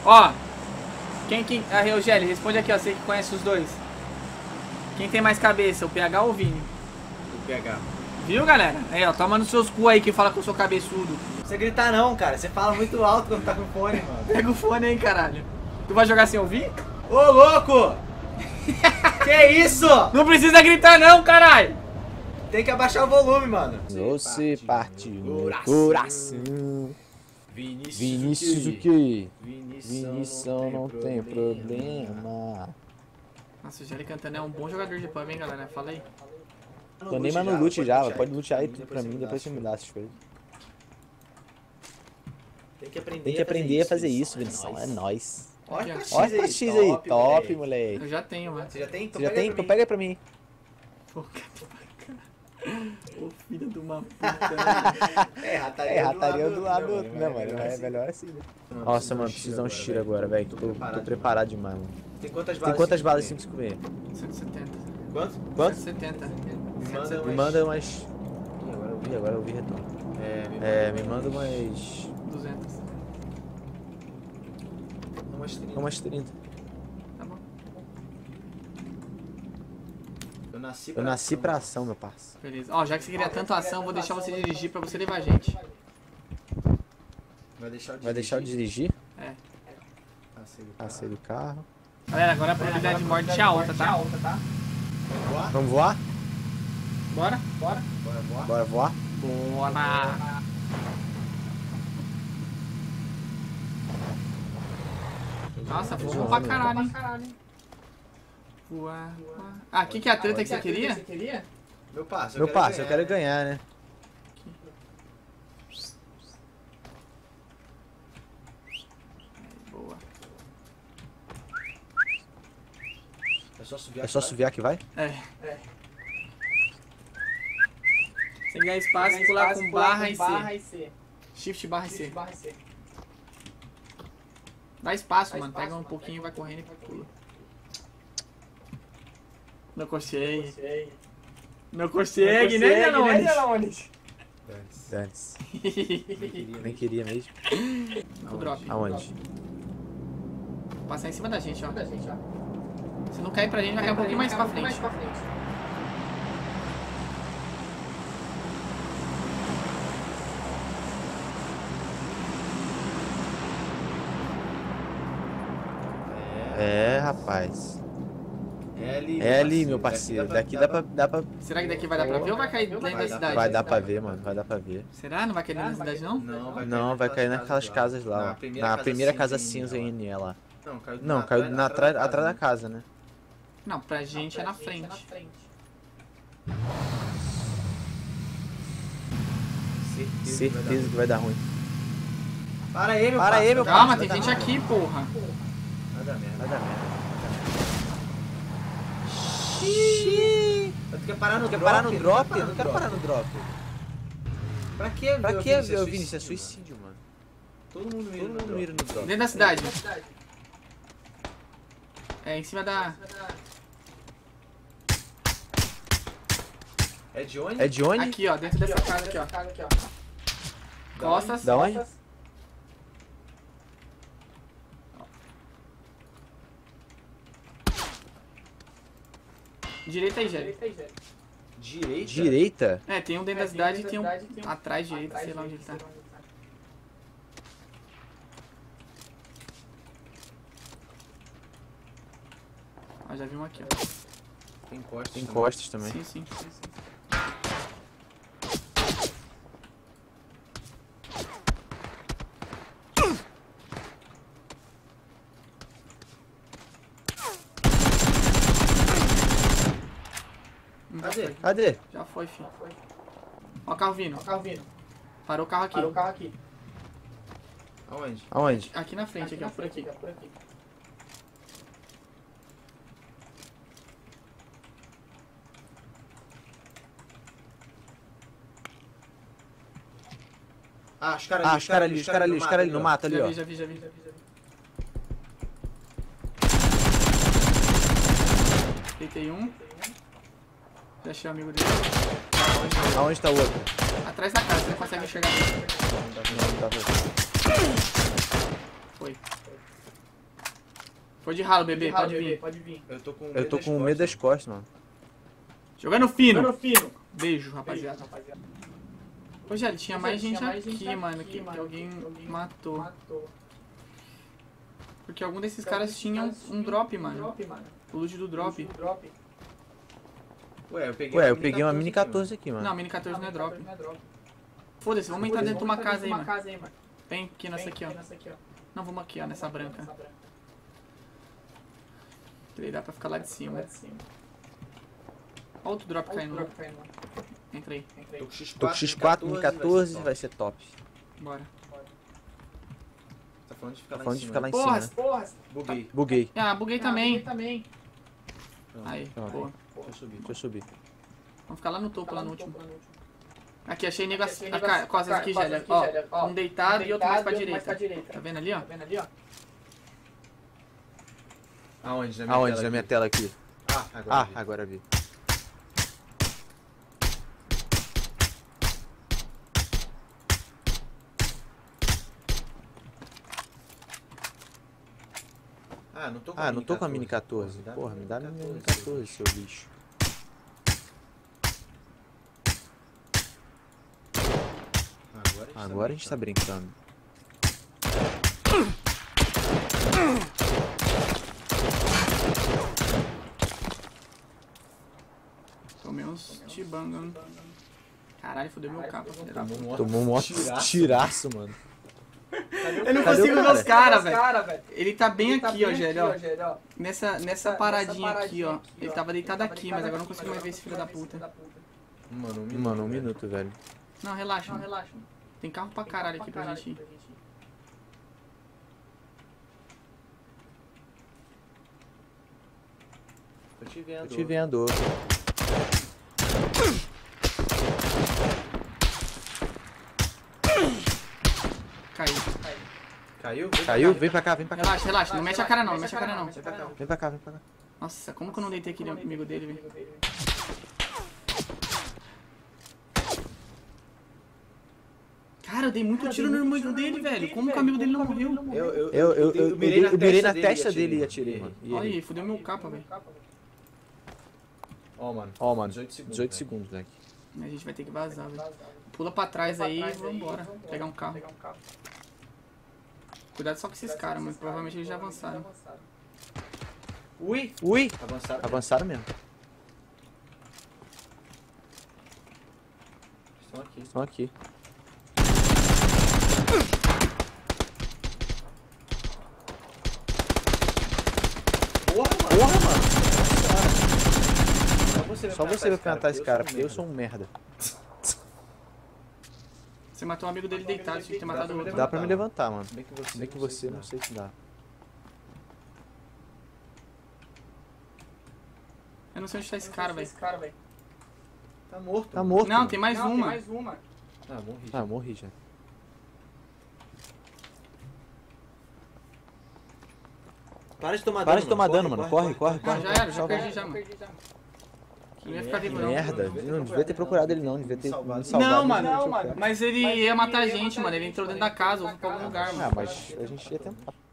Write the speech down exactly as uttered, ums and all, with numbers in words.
Ó. Quem que... Ah, Eugélio, responde aqui, ó. Você que conhece os dois. Quem tem mais cabeça, o P H ou o Vini? O P H. Viu, galera? Aí, ó. Toma nos seus cu aí que fala que eu sou cabeçudo. Não precisa gritar não, cara. Você fala muito alto quando tá com fone, mano. Pega o fone aí, caralho. Tu vai jogar sem ouvir? Ô, louco! Que isso? Não precisa gritar não, caralho. Tem que abaixar o volume, mano. Você partiu meu coração. Vinícius, Vinícius o que? Vinícius não, não tem problema. Nossa, o Gelli cantando é um bom jogador de pub, hein, galera? Fala aí. Tô nem mais no loot já, pode lutear aí tudo pra mim, depois você me dá essas coisas. Tem que aprender, Tem que aprender a fazer isso, Vinição, é nóis. Olha o Olha esse X aí, top, moleque. Eu já tenho, mano. Você já tem? Você já tem? Então pega aí pra mim. Pô, Ô filho de uma puta. É, rataria, É, rataria do lado do né, outro, né, mano? Melhor É assim. melhor assim, né? Nossa, mano, preciso dar um tiro agora, velho. Tô, tô preparado demais, mano. Tem quantas balas? Tem quantas balas cinco cinco seis? cento e setenta. Quanto? Quanto? cento e setenta. Me manda Me umas... manda umas... Ih, agora eu vi. Ih, agora eu vi retorno. É, me É, me manda umas... duzentos. umas trinta. umas trinta. Tá bom. Eu nasci pra Eu nasci ação. pra ação, meu parça. Beleza. Ó, já que você queria tanto ação, vou deixar você dirigir pra você levar a gente. Vai deixar eu Vai deixar eu dirigir? É. Passei do carro. Passei do carro. Galera, agora a probabilidade de morte é alta, tá? Voar? Vamos voar? Bora? Bora. Bora voar? Bora voar? Bora. Nossa, voou pra caralho, hein? Voar, voar. Ah, o que, que é a treta que você queria? Meu parça, eu Meu quero parça, eu ganhar. quero ganhar, né? Boa. É só subir É só suviar que vai? É. Sem ganhar espaço, pular com barra e C. Shift barra e C. Dá espaço, mano. Pega um pouquinho, vai correndo e pula. Não consegue. Não consegue, né, Janones? Antes. Nem queria mesmo. O drop. Aonde? Passar em cima da gente, ó. Se não cair pra gente, vai cair um pouquinho mais pra frente. É, rapaz. É ali, É ali, meu parceiro. Daqui dá pra, dá pra... Será que daqui vai dar pra ver ou vai cair dentro da cidade? Vai dar pra ver, mano. Vai dar pra ver. Será? Não vai cair dentro da cidade, não? Não, vai Não, vai cair naquelas casas lá, ó. Na primeira casa cinza em lá. Não, caiu, Não, caiu na, atrás, atrás da casa, né? Não, pra gente é na frente. Certeza que vai dar ruim. Para aí, meu Para aí, meu parça. Calma, tem gente aqui, porra. Vai dar merda. Vai dar merda. Tu quer parar no Quer drop? parar no drop? Não Eu não quero parar no drop. Pra que, Pra meu que, Vinícius? meu Vinícius? É suicídio, mano. Todo mundo mira Todo no mundo drop. mira no drop. Dentro da cidade. É, em cima da... É de onde? É de onde? Aqui, ó, dentro dessa casa aqui, ó. Costas. Da onde? Direita aí, Jélio. Direita? Direita? É, tem um dentro da cidade e tem um atrás, direita, sei lá onde ele tá. Ó, já vi um aqui, ó. Tem costas. Tem costas também. Sim, sim, sim, sim. Cadê? Cadê? Já foi, filho. Ó o carro vindo. Ó o carro vindo. Parou o carro aqui. Parou o carro aqui. Aonde? Aonde? Aqui na frente, aqui, ó, por aqui. Ah, os caras ali, Ah, os caras ali, os caras ali, os caras ali no mato ali, Já ó. vi, já vi, já vi, já vi, já vi. Deitei um. Deixei o amigo dele. Aonde tá o outro? Atrás da casa, você não consegue enxergar ele. Não, não tá vendo. Foi. Foi de ralo, bebê, pode vir. Pode vir. Eu tô com Eu tô com medo das costas, mano. Jogando fino. fino. Beijo, rapaziada. Ô, Gelli, tinha mais gente aqui, mano, que, que alguém matou. Porque algum desses caras tinham um drop, mano. O loot do drop. Ué, eu peguei, Ué, eu peguei uma mini quatorze aqui, mano. Não, mini quatorze não é drop. Foda-se, vamos entrar dentro de uma casa aí, mano. Vem aqui nessa aqui, ó. Não, vamos aqui, ó, nessa branca. Que daí dá pra ficar lá de cima. Olha outro drop caindo. Entra aí. Tô com X quatro, mini quatorze, vai ser top. Bora. Tá falando de ficar lá Falando em de cima. ficar lá em Porra, cima, né? porra. Buguei. Buguei. Ah, buguei também. Pronto. Aí, Pronto. boa. Deixa eu subir. Deixa eu subir. Vamos ficar lá no topo, lá no último. Aqui, achei nego assim, a costas aqui, Gelli. Ó, um deitado e outro mais pra direita. Tá vendo ali, ó? Aonde? Na minha Aonde? tela Na minha aqui? tela aqui. Ah, agora Ah, vi. agora vi. Ah, não tô com Ah, não tô com a mini quatorze. Porra, me dá a mini quatorze, seu lixo. Agora a gente, Agora a gente tá brincando. Tomei uns tibangam. Caralho, fodeu meu capa, filha da puta. Tomou um Tomou um mó tiraço. tiraço, mano. Eu não Cadê consigo o ver os cara? caras, velho. Ele tá bem aqui, ó, Gelli, ó. Nessa, nessa paradinha aqui, ó. Ele tava deitado aqui, mas agora eu não consigo mais ver esse filho da puta. Mano, um minuto. Mano, um minuto, velho. Não, relaxa, não, relaxa. Tem carro pra caralho aqui pra gente ir. Tô te vendo. Tô te vendo. Caiu. Caiu? Caiu? Vem pra cá, vem pra cá. Relaxa, relaxa. Não mexe a cara não, não mexe a cara não. Vem pra cá, vem pra cá. Nossa, como que eu não deitei aquele amigo dele, velho? Cara, eu dei muito tiro no amigo dele, velho. Como que o amigo dele não morreu? Eu, eu, Eu, eu, eu, eu mirei, eu mirei na testa dele e atirei. atirei, mano. E Olha ele? aí, fudeu meu capa, velho. Ó, mano. Ó, mano, dezoito segundos, dezoito velho. segundos, moleque. A gente vai ter que vazar, velho. Pula pra trás aí e vambora. Pegar um carro. Cuidado só com esses caras, mano. Provavelmente eles já avançaram. Ui! Ui! Avançaram. Avançaram mesmo. Estão aqui. Estão aqui. Porra, mano! Porra, mano! Só você Só você vai plantar esse cara, porque eu sou um merda. Você matou um amigo dele deitado, tinha que ter matado o outro. Dá pra me levantar, mano. Bem que você, Bem que você, não sei se dá. Eu não sei onde tá esse cara, velho. Tá morto. Tá morto. Não, mano. tem mais uma. Ah, morri. Ah, morri já. Para de tomar dano, Para de tomar dano, mano. Corre, corre, Não, corre. já era, já perdi já, mano. Eu não ia ficar vivo, não. Merda, eu não devia ter procurado ele não, devia ter me salvado. Não, me mano, deixou não, mano. quieto. Mas ele ia matar a gente, mano. Ele entrou dentro da casa ou foi pra algum lugar, Ah, mano. mas a gente ia tentar.